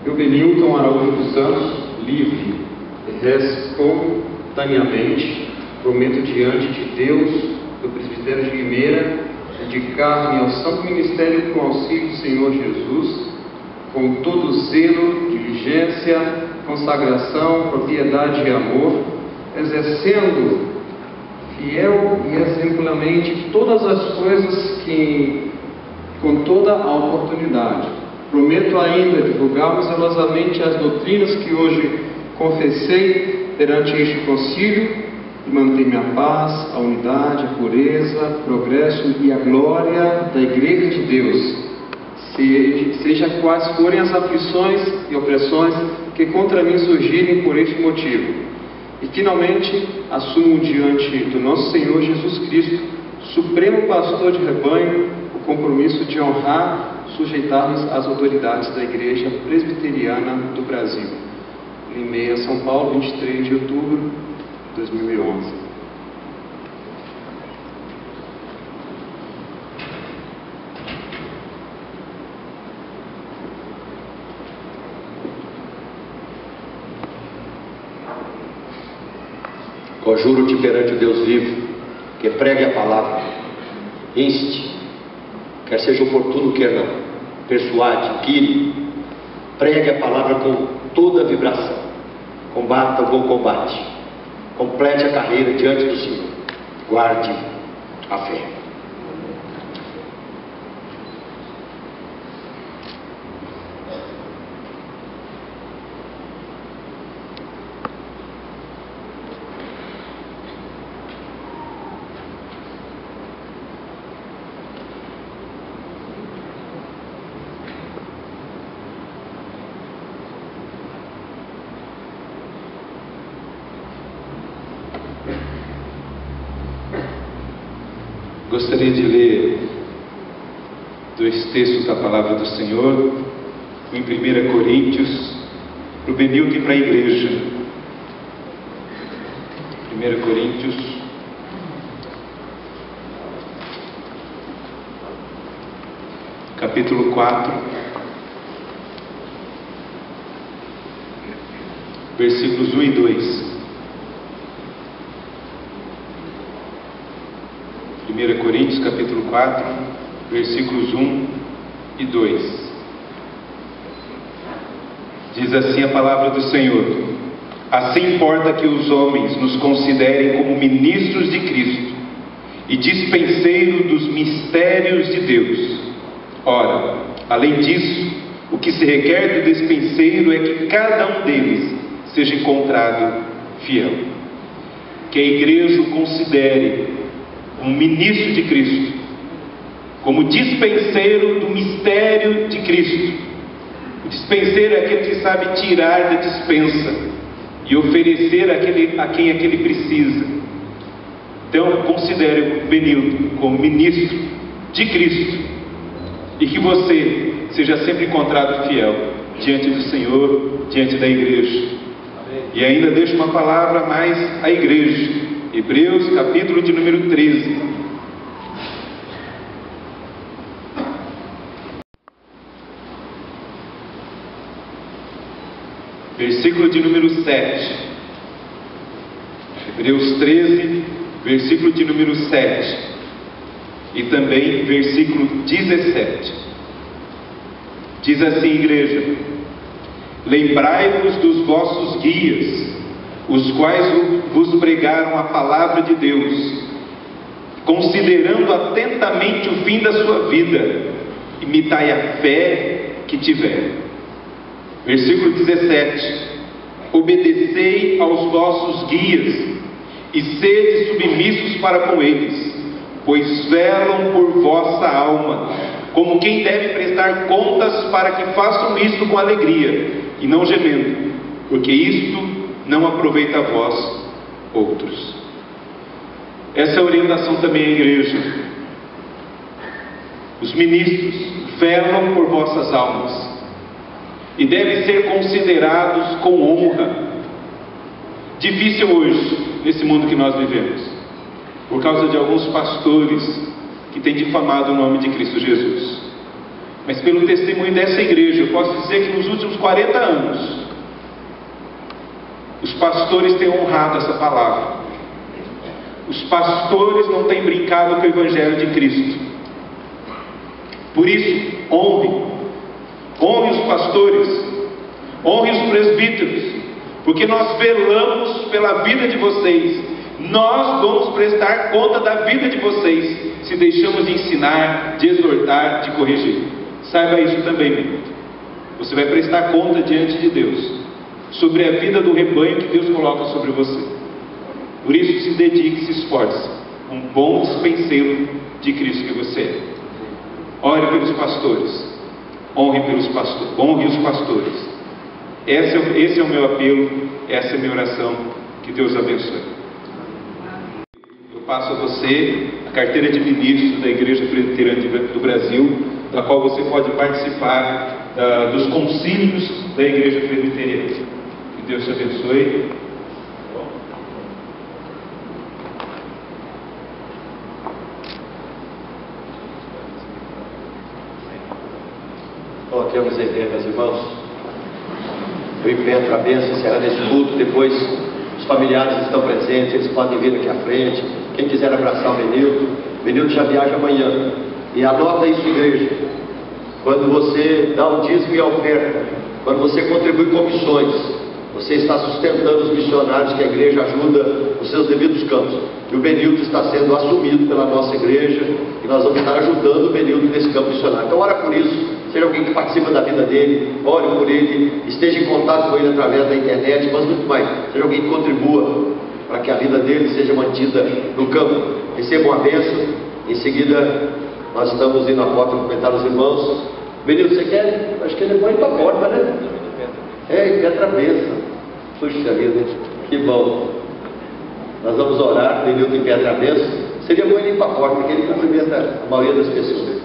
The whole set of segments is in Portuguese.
Eu, Benilton Araújo dos Santos, livre e espontaneamente, prometo diante de Deus, do Presbitério de Limeira, dedicar-me ao santo ministério com auxílio do Senhor Jesus, com todo zelo, diligência, consagração, propriedade e amor, exercendo fiel e exemplarmente todas as coisas que, com toda a oportunidade, prometo ainda divulgar zelosamente as doutrinas que hoje confessei perante este concílio e manter-me a paz, a unidade, a pureza, o progresso e a glória da Igreja de Deus, seja quais forem as aflições e opressões que contra mim surgirem por este motivo. E finalmente assumo diante do nosso Senhor Jesus Cristo, Supremo Pastor de Rebanho, o compromisso de honrar, sujeitar-nos às autoridades da Igreja Presbiteriana do Brasil. Limeira, São Paulo, 23 de outubro de 2011. Conjuro-te perante o Deus vivo, que pregue a palavra, inste, quer seja oportuno, quer não, persuade, guie, pregue a palavra com toda a vibração, combata o bom combate, complete a carreira diante do Senhor, guarde a fé. Gostaria de ler dois textos da Palavra do Senhor, em 1 Coríntios, para o Benilton e para a igreja. 1 Coríntios, capítulo 4, versículos 1 e 2. 1 Coríntios, capítulo 4, versículos 1 e 2. Diz assim a palavra do Senhor: assim importa que os homens nos considerem como ministros de Cristo e dispenseiros dos mistérios de Deus. Ora, além disso, o que se requer do dispenseiro é que cada um deles seja encontrado fiel. Que a igreja o considere um ministro de Cristo, como dispenseiro do mistério de Cristo. O dispenseiro é aquele que sabe tirar da dispensa e oferecer a quem aquele precisa. Então, considere o Benilton como ministro de Cristo, e que você seja sempre encontrado fiel diante do Senhor, diante da igreja. E ainda deixo uma palavra a mais à igreja. Hebreus, capítulo de número 13. Versículo de número 7. Hebreus 13, versículo de número 7. E também versículo 17. Diz assim, igreja: lembrai-vos dos vossos guias, os quais vos pregaram a palavra de Deus, considerando atentamente o fim da sua vida, imitai a fé que tiveram. Versículo 17: obedecei aos vossos guias, e sede submissos para com eles, pois velam por vossa alma, como quem deve prestar contas, para que façam isto com alegria, e não gemendo, porque isto não aproveita a vós outros. Essa é a orientação também à igreja. Os ministros velam por vossas almas e devem ser considerados com honra. Difícil hoje, nesse mundo que nós vivemos, por causa de alguns pastores que têm difamado o nome de Cristo Jesus. mas pelo testemunho dessa igreja, eu posso dizer que nos últimos 40 anos, os pastores têm honrado essa palavra. Os pastores não têm brincado com o Evangelho de Cristo. Por isso, honre os pastores, honre os presbíteros, porque nós velamos pela vida de vocês. Nós vamos prestar conta da vida de vocês, se deixamos de ensinar, de exortar, de corrigir. Saiba isso também, meu irmão. Você vai prestar conta diante de Deus sobre a vida do rebanho que Deus coloca sobre você. Por isso, se dedique, se esforce, um bom dispenseiro de Cristo que você é. Ore pelos pastores, honre os pastores. Esse é o meu apelo, essa é a minha oração. Que Deus abençoe. Eu passo a você a carteira de ministro da Igreja Presbiteriana do Brasil, da qual você pode participar dos concílios da Igreja Presbiteriana. Que Deus te abençoe. Coloquemos em pé, meus irmãos. Eu impetro a bênção, será nesse culto. Depois, os familiares estão presentes, eles podem vir aqui à frente. Quem quiser abraçar o Benildo já viaja amanhã. E anota isso, igreja. Quando você dá o dízimo e a oferta, quando você contribui com missões, você está sustentando os missionários que a igreja ajuda nos seus devidos campos. E o Benildo está sendo assumido pela nossa igreja, e nós vamos estar ajudando o Benildo nesse campo missionário. Então, ora por isso. Seja alguém que participa da vida dele, ore por ele, esteja em contato com ele através da internet, mas muito mais, seja alguém que contribua para que a vida dele seja mantida no campo. Recebam a bênção. Em seguida, nós estamos indo à porta cumprimentar os irmãos. Benildo, você quer? Acho que ele pode ir para a porta, né? Petra a bênção. Puxa vida, que bom. Nós vamos orar, Benildo em Petra a bênção. Seria bom ele ir para a porta, porque ele cumprimenta a maioria das pessoas.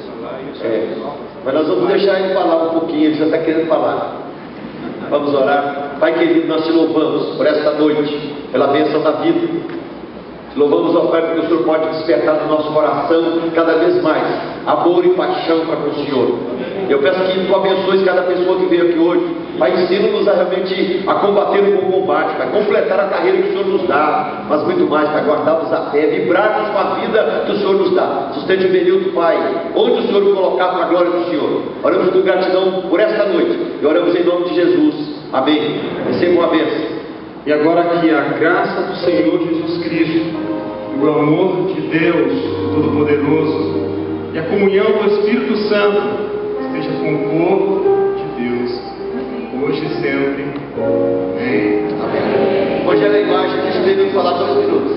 Mas nós vamos deixar ele falar um pouquinho, ele já está querendo falar. Vamos orar. Pai querido, nós te louvamos por esta noite, pela bênção da vida. Te louvamos, ó Pai, porque o Senhor pode despertar no nosso coração cada vez mais amor e paixão para com o Senhor. Eu peço que Tu abençoes cada pessoa que veio aqui hoje. Pai, ensina-nos a realmente a combater o bom combate, para completar a carreira que o Senhor nos dá, mas muito mais, para guardarmos a fé, vibrarmos com a vida que o Senhor nos dá. Sustente o Benildo, Pai, onde o Senhor o colocar para a glória do Senhor. Oramos com gratidão por esta noite e oramos em nome de Jesus. Amém. Recebam a bênção. E agora que a graça do Senhor Jesus Cristo, o amor de Deus Todo-Poderoso e a comunhão do Espírito Santo esteja com o povo de Deus, hoje e sempre. Amém. Amém. Hoje é a imagem que escreveu falar 2 minutos.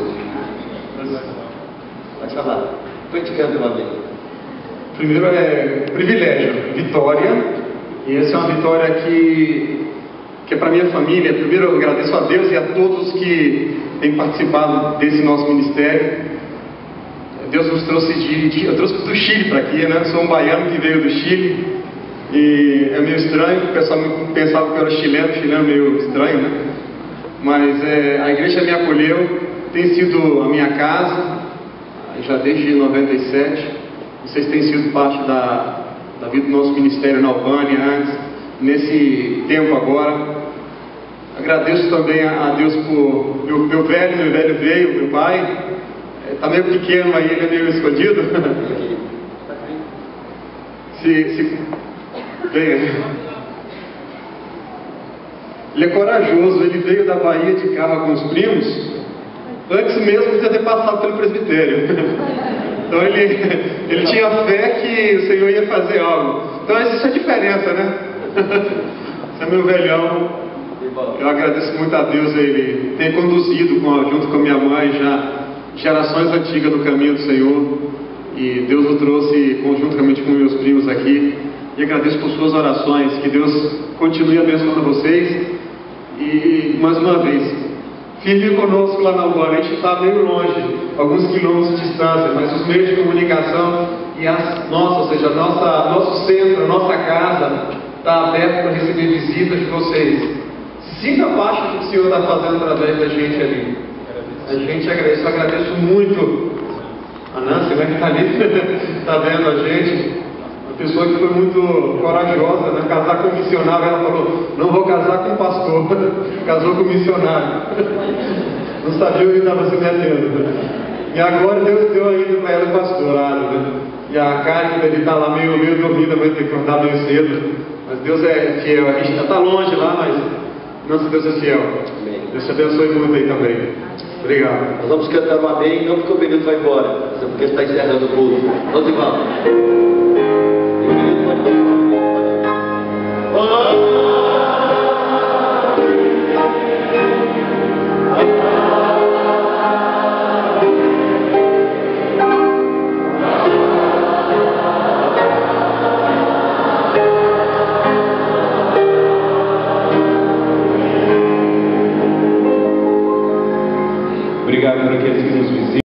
Pode falar. Estou indicando uma vez. Primeiro é privilégio, vitória. E essa é uma vitória que é para minha família. Primeiro eu agradeço a Deus e a todos que têm participado desse nosso ministério. Deus nos trouxe eu trouxe do Chile para aqui, né? Sou um baiano que veio do Chile e é meio estranho, o pessoal pensava que eu era chileno é meio estranho, né? Mas a igreja me acolheu, tem sido a minha casa já desde 97. Vocês têm sido parte da vida do nosso ministério na Albânia antes, nesse tempo agora. Agradeço também a Deus por meu velho veio, meu pai. Está meio pequeno aí, ele é meio escondido. Bem, ele é corajoso, ele veio da Bahia de carro com os primos, antes mesmo de ter passado pelo presbitério. Então ele tinha fé que o Senhor ia fazer algo. Então essa é a diferença, né? Esse é meu velhão. Eu agradeço muito a Deus, ele tem conduzido junto com a minha mãe já gerações antigas do caminho do Senhor, e Deus o trouxe conjuntamente com meus primos aqui, e agradeço por suas orações. Que Deus continue abençoando vocês, e mais uma vez, fique conosco lá na Albânia. A gente está meio longe, alguns quilômetros de distância, mas os meios de comunicação e ou seja, nosso centro, a nossa casa está aberto para receber visitas de vocês. Sinta a parte que o Senhor está fazendo através da gente ali. A gente agradece, eu agradeço muito a Nancy, né, que está ali, está vendo a gente. Uma pessoa que foi muito corajosa, né? Casar com um missionário, ela falou, não vou casar com um pastor, casou com um missionário. Não sabia o que estava se metendo. E agora Deus deu ainda para ela pastorado, né? E a Karen, ele está lá meio dormida, vai ter que acordar meio cedo. Mas Deus é fiel, a gente está longe lá, mas nosso Deus é fiel. Amém. Deus te abençoe muito aí também. Obrigado. Nós vamos cantar um amém, não porque o período vai embora, mas é porque está encerrando o culto. Vamos embora.